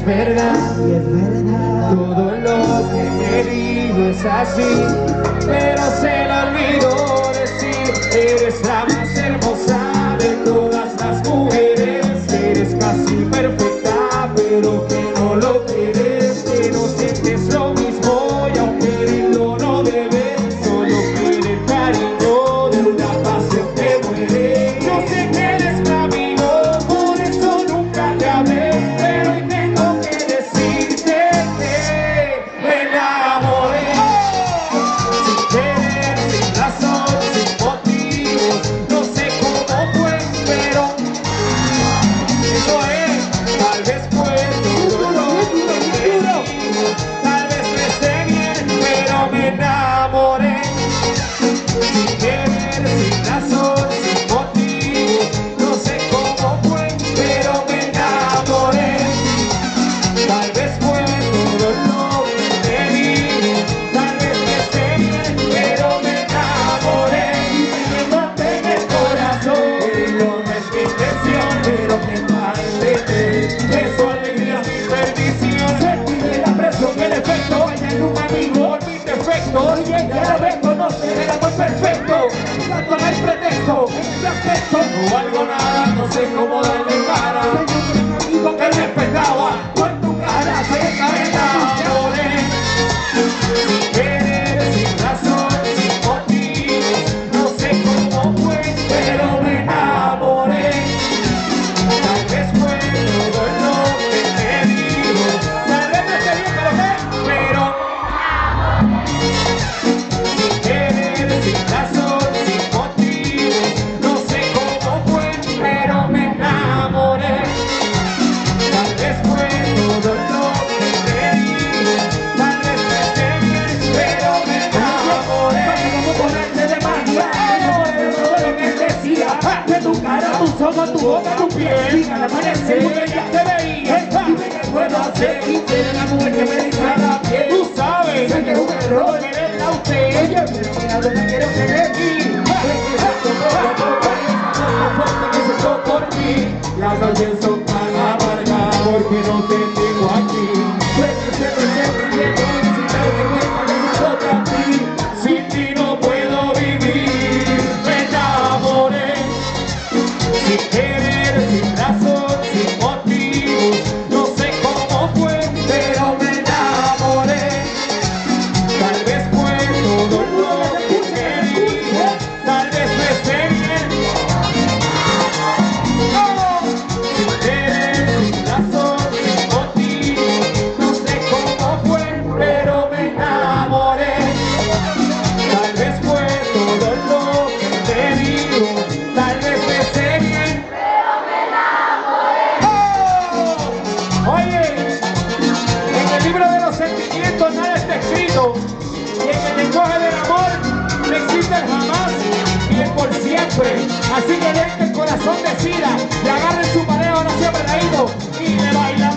es verdad, todo lo que me digo es así, pero se lo olvidó decir. Eres la más hermosa de todas las mujeres, eres casi perfecta, pero que no lo quieres, que no sientes lo mismo y aunque querido no debes, solo quieres cariño de una pasión que muere. Yo sé que eres mi amigo, por eso nunca te hablé, pero hoy tengo que decirte que me enamoré. Sin querer, sin razón, sin motivos, no sé cómo fue, pero eso es, tal vez fue todo lo que te digo, tal vez me esté bien, pero me enamoré. Sin querer, sin razón, sin motivos, no sé cómo fue, pero me enamoré. Tal vez fue todo lo que te digo, tal vez me esté bien, pero me enamoré. Y me llevaste en el corazón, no es mi intención, pero que es su alegría, mi perdición. Sentiré la presión, el efecto, ella en un amigo por mis defectos. Ya la ves, conoce el amor perfecto, tanto no hay pretexto, en ese aspecto no valgo nada, no sé cómo darle cara. Tengo un amigo que respetaba, con tu cara se enamoré. Sin querer, sin razón, sin motivos, no sé cómo fue, pero me enamoré. Tal vez fue todo lo que te digo, tal vez no esté bien, pero sin querer, sin razón, sin motivos, no sé cómo fue, pero me enamoré. Tal vez fue todo lo que te digo, tal vez no esté bien, pero me enamoré. ¿Cómo ponerte de magia? Todo lo que decía, de tu cara, tus ojos, tu boca, tu piel. Y al amanecer ya te veía, dime qué puedo hacer. Y tiene la mujer que me dice a la piel. Tú sabes, sé que es un error quererla a usted. Oye, pero mira dónde quiero tener aquí. Por ti, las noches son tan amargas porque no te tengo aquí. Sin ti no puedo vivir. Me enamoré. Sin querer, sin razón, sin motivos, no sé cómo fue, pero me enamoré. Tal vez fue todo lo que te digo, tal vez me esté bien. Sin querer, sin razón, sin motivos, no sé cómo fue, pero me enamoré. Tal vez fue todo lo que te digo, tal vez me esté bien. Oye, en el libro de los sentimientos nada está escrito, y en el lenguaje del amor no existe el jamás y el por siempre. Así que dejen que el corazón decida y agarren su pareja o no siempre reído y le bailan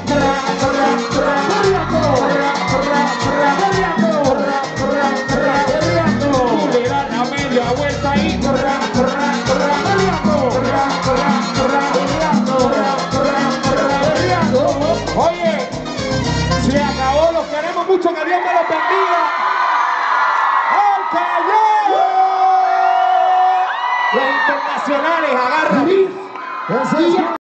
tú le das la media vuelta y oye, se acabó, los queremos mucho, que Dios me los bendiga. ¡Al Callao! Los internacionales, agarran.